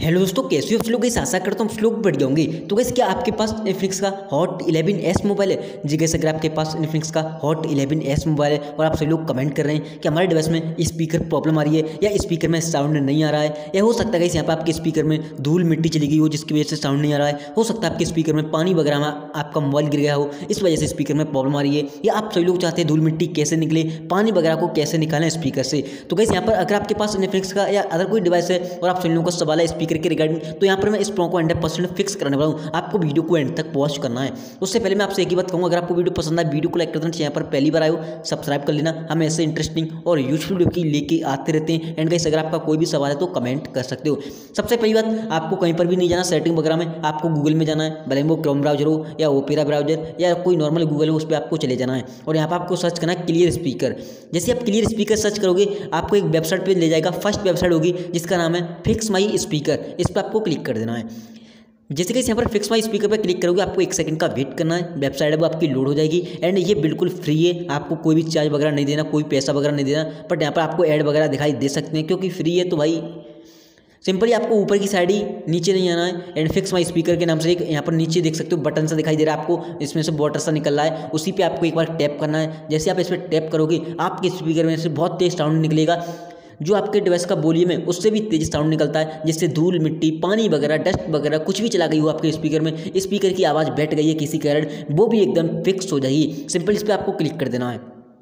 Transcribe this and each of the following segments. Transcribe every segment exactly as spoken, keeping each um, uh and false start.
Hello दोस्तों, कैसे हो आप लोग। इस आशा करता हूँ आप लोग बढ़ जाओगे। तो गैस क्या आपके पास इन्फिनिक्स का हॉट इलेवन एस मोबाइल है? जी गैस अगर आपके पास इन्फिनिक्स का हॉट इलेवन एस मोबाइल है और आप सभी लोग कमेंट कर रहे हैं कि हमारे डिवाइस में स्पीकर प्रॉब्लम आ रही है या स्पीकर में साउंड नहीं आ रहा है, या हो सकता है कि यहाँ पर आपके स्पीकर में धूल मिट्टी चली गई हो जिसकी वजह से साउंड नहीं आ रहा है, हो सकता है आपके स्पीकर में पानी वगैरह में आपका मोबाइल गिर गया हो इस वजह से स्पीकर में प्रॉब्लम आ रही है, या आप सभी लोग चाहते हैं धूल मिट्टी कैसे निकले, पानी वगैरह को कैसे निकालें स्पीकर से। तो गैस यहाँ पर अगर आपके पास इन्फिनिक्स का या अदर कोई डिवाइस है और आप सभी लोगों का सवाल है स्पीकर के रिगार्डिंग, तो यहाँ पर मैं इस प्रॉब्लम को हंड्रेड परसेंट फिक्स करने वाला हूँ। आपको वीडियो को एंड तक वॉच करना है। उससे पहले मैं आपसे एक ही बात कहूँगा, अगर आपको वीडियो पसंद आए वीडियो को लाइक कर देना, चैनल पर पहली बार आए हो सब्सक्राइब कर लेना। हम ऐसे इंटरेस्टिंग और यूजफुल वीडियो की लेके आते रहते हैं। एंड गाइस अगर आपका कोई भी सवाल है तो कमेंट कर सकते हो। सबसे पहली बात, आपको कहीं पर भी नहीं जाना सेटिंग वगैरह में, आपको गूगल में जाना है, भले वो क्रोम ब्राउजर हो या ओपेरा ब्राउजर या कोई नॉर्मल गूगल हो, उस पर आपको चले जाना है और यहाँ पर आपको सर्च करना है क्लियर स्पीकर। जैसे आप क्लियर स्पीकर सर्च करोगे आपको एक वेबसाइट पे ले जाएगा। फर्स्ट वेबसाइट होगी जिसका नाम है फिक्स माई स्पीकर, इस पर आपको क्लिक कर देना है। जैसे कि यहाँ पर फिक्स माई स्पीकर पर क्लिक करोगे आपको एक सेकंड का वेट करना है, वेबसाइट है वो आपकी लोड हो जाएगी। एंड ये बिल्कुल फ्री है, आपको कोई भी चार्ज वगैरह नहीं देना, कोई पैसा वगैरह नहीं देना। बट यहाँ पर आपको ऐड वगैरह दिखाई दे सकते हैं क्योंकि फ्री है, तो भाई सिंपली आपको ऊपर की साइड ही नीचे नहीं आना है। एंड फिक्स माई स्पीकर के नाम से एक यहाँ पर नीचे देख सकते हो बटन सा दिखाई दे रहा है आपको, इसमें से वाटर सा निकल रहा है, उसी पे आपको एक बार टैप करना है। जैसे आप इस पर टैप करोगे आपके स्पीकर में से बहुत तेज साउंड निकलेगा, जो आपके डिवाइस का वॉल्यूम है उससे भी तेज साउंड निकलता है, जिससे धूल मिट्टी पानी वगैरह डस्ट वगैरह कुछ भी चला गई हो आपके स्पीकर में, स्पीकर की आवाज़ बैठ गई है किसी कारण, वो भी एकदम फिक्स हो जाएगी। सिंपल इस पर आपको क्लिक कर देना है।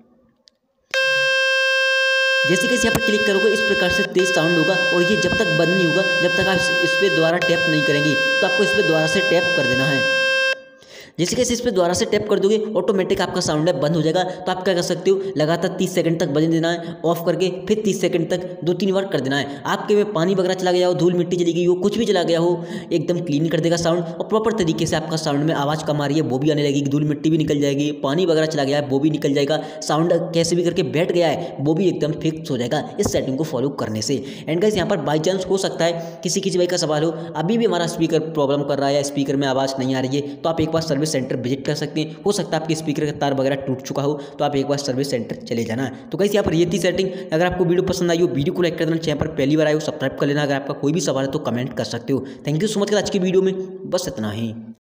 जैसे कि यहाँ पर क्लिक करोगे इस प्रकार से तेज साउंड होगा और ये जब तक बंद नहीं होगा, जब तक आप इस पर दोबारा टैप नहीं करेंगे, तो आपको इस पर दोबारा से टैप कर देना है। जैसे कि इस पर दोबारा से टैप कर दोगे ऑटोमेटिक आपका साउंड है बंद हो जाएगा। तो आप क्या कर सकते हो, लगातार तीस सेकंड तक बजने देना है, ऑफ करके फिर तीस सेकंड तक दो तीन बार कर देना है। आपके में पानी वगैरह चला गया हो, धूल मिट्टी चली गई हो, कुछ भी चला गया हो, एकदम क्लीन कर देगा साउंड और प्रॉपर तरीके से आपका साउंड में आवाज़ कम आ रही है वो भी आने लगेगी, धूल मिट्टी भी निकल जाएगी, पानी वगैरह चला गया है वो भी निकल जाएगा, साउंड कैसे भी करके बैठ गया है वो भी एकदम फिक्स हो जाएगा इस सेटिंग को फॉलो करने से। एंड गाइस यहाँ पर बाई चांस हो सकता है किसी किसी भाई का सवाल हो अभी भी हमारा स्पीकर प्रॉब्लम कर रहा है, स्पीकर में आवाज़ नहीं आ रही है, तो आप एक बार सर्विस सेंटर विजिट कर सकते हैं। हो सकता है आपके स्पीकर का तार वगैरह टूट चुका हो, तो आप एक बार सर्विस सेंटर चले जाना है। तो गाइस यहाँ पर ये थी सेटिंग। अगर आपको वीडियो पसंद आई हो वीडियो को लाइक कर देना, चैनल पर पहली बार आए हो सब्सक्राइब कर लेना। अगर आपका कोई भी सवाल है तो कमेंट कर सकते हो। थैंक यू सो मच आज की वीडियो में बस इतना ही।